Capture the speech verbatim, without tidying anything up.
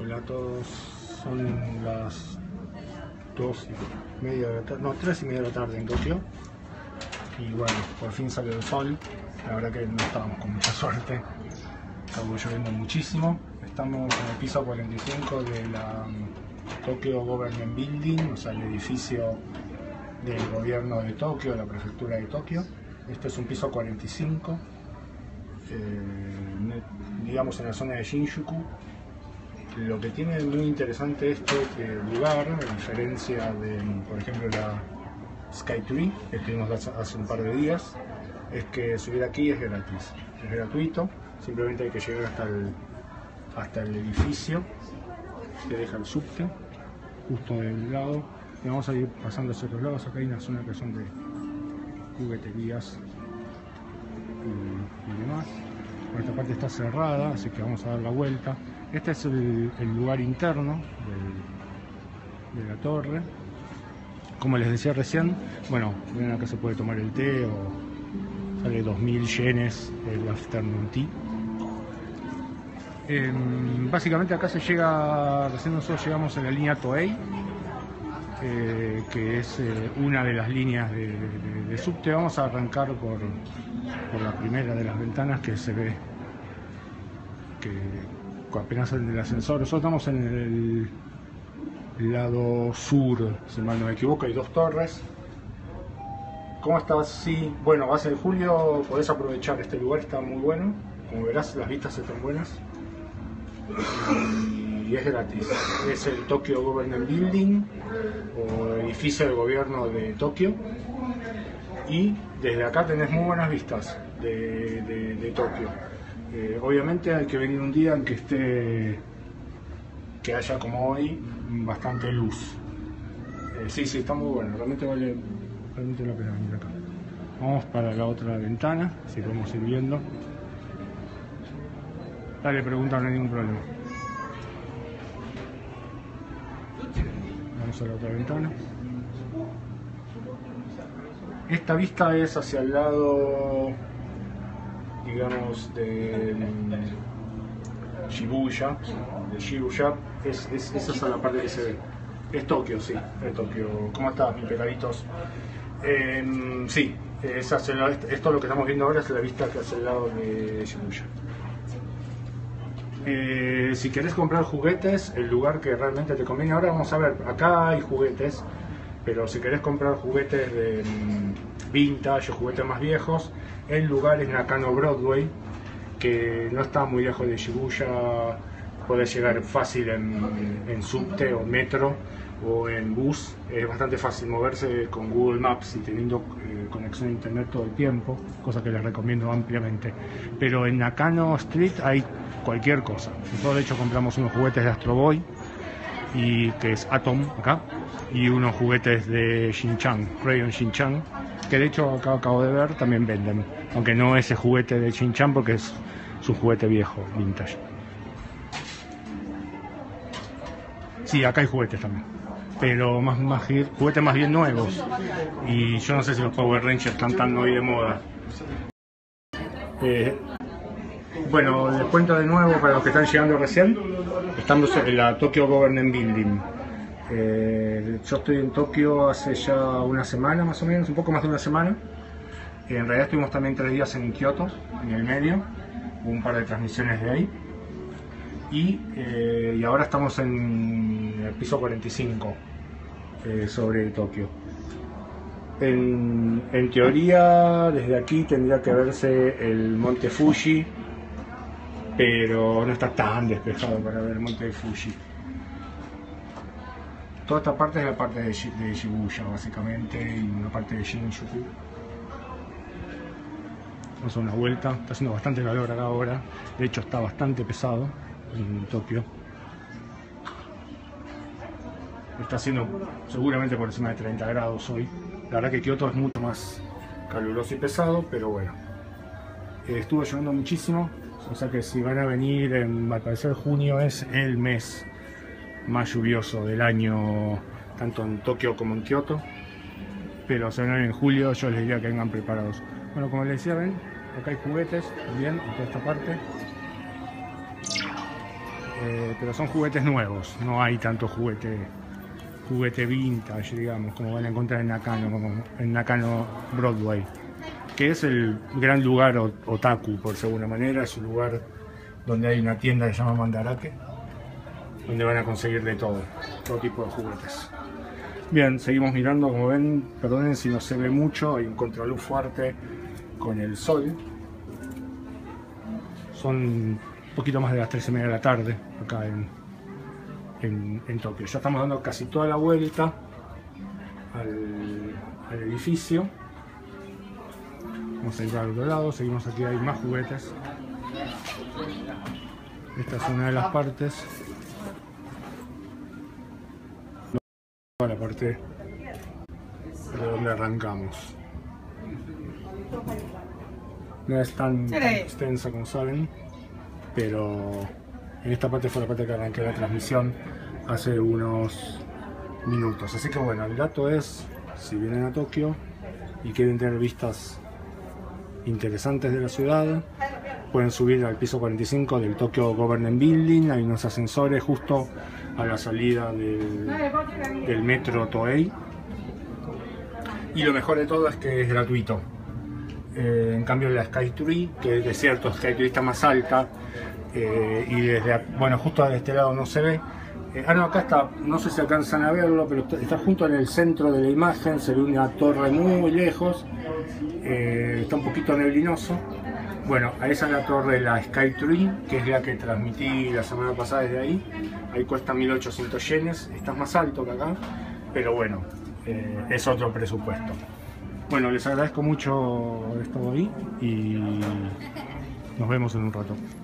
Hola a todos, son las dos y media de la tarde, no, tres y media de la tarde en Tokio. Y bueno, por fin salió el sol. La verdad que no estábamos con mucha suerte, estaba lloviendo muchísimo. Estamos en el piso cuarenta y cinco de la Tokyo Government Building, o sea, el edificio del gobierno de Tokio, la prefectura de Tokio. Este es un piso cuarenta y cinco, eh, digamos en la zona de Shinjuku. Lo que tiene muy interesante este lugar, a diferencia de, por ejemplo, la Skytree que estuvimos hace un par de días, es que subir aquí es gratis, es gratuito, simplemente hay que llegar hasta el, hasta el edificio, que deja el subte, justo del lado, y vamos a ir pasando hacia otros lados. Acá hay una zona que son de jugueterías y, y demás. Por esta parte está cerrada, así que vamos a dar la vuelta. Este es el, el lugar interno del, de la torre. Como les decía recién, bueno, ven acá se puede tomar el té, o sale dos mil yenes el afternoon tea. Eh, básicamente acá se llega, recién nosotros llegamos en la línea Toei, eh, que es eh, una de las líneas de, de, de subte. Vamos a arrancar por, por la primera de las ventanas que se ve que apenas sale del ascensor. Nosotros estamos en el lado sur, si mal no me equivoco, hay dos torres. ¿Cómo estás? Sí, bueno, base de julio podés aprovechar este lugar, está muy bueno. Como verás, las vistas están buenas y es gratis. Es el Tokyo Government Building, o edificio del gobierno de Tokio, y desde acá tenés muy buenas vistas de, de, de Tokio. Eh, obviamente hay que venir un día en que esté, que haya como hoy bastante luz. Eh, sí, sí, está muy bueno, realmente vale realmente la pena venir acá. Vamos para la otra ventana, si podemos ir viendo. Dale, pregunta, no hay ningún problema. Vamos a la otra ventana. Esta vista es hacia el lado, digamos, de Shibuya, de Shibuya, es, es, esa es la parte que se ve. Es Tokio, sí, es Tokio. ¿Cómo estás, mis pecaditos? Eh, sí, es hacia el, esto lo que estamos viendo ahora es la vista que hace el lado de Shibuya. Eh, si querés comprar juguetes, el lugar que realmente te conviene, ahora vamos a ver, acá hay juguetes, pero si querés comprar juguetes de vintage o juguetes más viejos, el lugar es Nakano Broadway, que no está muy lejos de Shibuya. Podés llegar fácil en, en subte o metro o en bus. Es bastante fácil moverse con Google Maps y teniendo eh, conexión a internet todo el tiempo, cosa que les recomiendo ampliamente. Pero en Nakano Street hay cualquier cosa. Nosotros de hecho compramos unos juguetes de Astro Boy, y que es Atom acá, y unos juguetes de Shin-Chan, Crayon Shin-Chan, que de hecho acá acabo de ver también venden, aunque no ese juguete de Shin-Chan porque es su juguete viejo, vintage. Sí, acá hay juguetes también, pero más, más juguetes más bien nuevos, y yo no sé si los Power Rangers están tan hoy de moda. Eh, bueno, les cuento de nuevo para los que están llegando recién. Estamos en la Tokyo Government Building. Eh, yo estoy en Tokio hace ya una semana más o menos, un poco más de una semana. Eh, en realidad estuvimos también tres días en Kioto, en el medio, hubo un par de transmisiones de ahí. Y, eh, y ahora estamos en el piso cuarenta y cinco, eh, sobre Tokio. En, en teoría, desde aquí tendría que verse el monte Fuji, pero no está tan despejado para ver el monte Fuji. Toda esta parte es la parte de, de Shibuya, básicamente, y una parte de Shinjuku. Vamos a dar una vuelta. Está haciendo bastante calor acá ahora, de hecho está bastante pesado en Tokio. Está haciendo seguramente por encima de treinta grados hoy. La verdad que Kioto es mucho más caluroso y pesado, pero bueno. Eh, estuvo lloviendo muchísimo, o sea que si van a venir, en, al parecer junio es el mes más lluvioso del año, tanto en Tokio como en Kioto. Pero si van en julio, yo les diría que vengan preparados. Bueno, como les decía, ven, acá hay juguetes también en toda esta parte. eh, pero son juguetes nuevos, no hay tanto juguete juguete vintage, digamos, como van a encontrar en Nakano, en Nakano Broadway, que es el gran lugar otaku, por segunda manera. Es un lugar donde hay una tienda que se llama Mandarake, donde van a conseguir de todo, todo tipo de juguetes. Bien, seguimos mirando. Como ven, perdonen si no se ve mucho, hay un contraluz fuerte con el sol. Son un poquito más de las tres y media de la tarde acá en, en, en Tokio. Ya estamos dando casi toda la vuelta al, al edificio. Vamos a ir al otro lado, seguimos aquí, hay más juguetes. Esta es una de las partes. La parte de donde arrancamos. No es tan, tan extensa como saben, pero en esta parte fue la parte que arranqué la transmisión hace unos minutos. Así que bueno, el dato es, si vienen a Tokio y quieren tener vistas interesantes de la ciudad, pueden subir al piso cuarenta y cinco del Tokyo Government Building. Hay unos ascensores justo a la salida del, del metro Toei, y lo mejor de todo es que es gratuito. Eh, en cambio la Skytree, que es cierto, Skytree está más alta, eh, y desde, bueno, justo de este lado no se ve. Eh, ah no, acá está, no sé si alcanzan a verlo, pero está, está junto en el centro de la imagen, se ve una torre muy lejos, eh, está un poquito neblinoso. Bueno, a esa es la torre de la Skytree, que es la que transmití la semana pasada desde ahí. Ahí cuesta mil ochocientos yenes, está más alto que acá, pero bueno, eh, es otro presupuesto. Bueno, les agradezco mucho haber estado ahí y nos vemos en un rato.